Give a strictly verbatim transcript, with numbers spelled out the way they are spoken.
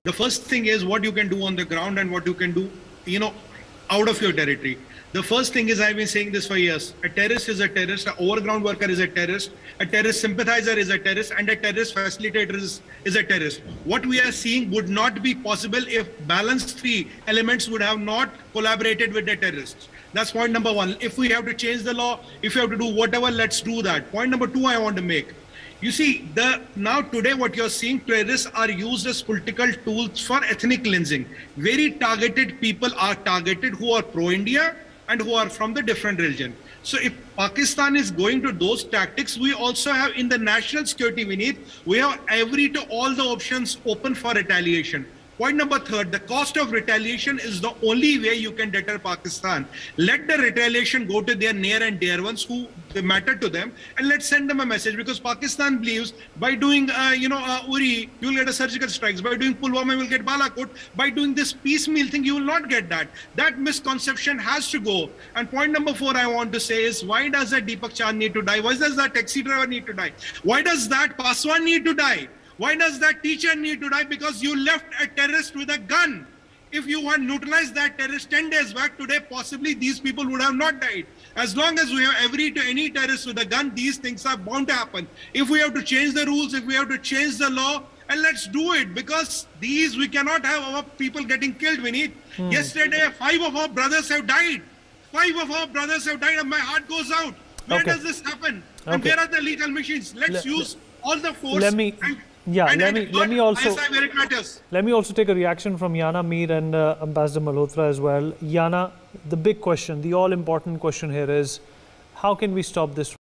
The first thing is what you can do on the ground and what you can do, you know, out of your territory. The first thing is, I've been saying this for years, a terrorist is a terrorist, an overground worker is a terrorist, a terrorist sympathizer is a terrorist, and a terrorist facilitator is, is a terrorist. What we are seeing would not be possible if balanced three elements would have not collaborated with the terrorists. That's point number one. If we have to change the law, if we have to do whatever, let's do that. Point number two I want to make. You see, the now today what you're seeing, terrorists are used as political tools for ethnic cleansing. Very targeted people are targeted who are pro-India and who are from the different religion. So if Pakistan is going to those tactics, we also have in the national security we need, we have every to all the options open for retaliation. Point number third, the cost of retaliation is the only way you can deter Pakistan. Let the retaliation go to their near and dear ones who matter to them, and let's send them a message, because Pakistan believes by doing, uh, you know, uh, Uri, you will get a surgical strikes. By doing Pulwama, you will get Balakot. By doing this piecemeal thing, you will not get that. That misconception has to go. And point number four I want to say is, why does that Deepak Chand need to die? Why does that taxi driver need to die? Why does that Paswan need to die? Why does that teacher need to die? Because you left a terrorist with a gun. If you had neutralized that terrorist ten days back, today possibly these people would have not died. As long as we have every to any terrorist with a gun, these things are bound to happen. If we have to change the rules, if we have to change the law, and let's do it, because these, we cannot have our people getting killed, Vineet. Hmm. Yesterday, five of our brothers have died. Five of our brothers have died, and my heart goes out. Where okay. does this happen? Okay. And where are the lethal machines? Let's Le use all the force. Let me, and, yeah, and, let and me God, let me also let me also take a reaction from Yana Mir and uh, Ambassador Malhotra as well. Yana, the big question, the all-important question here is, how can we stop this?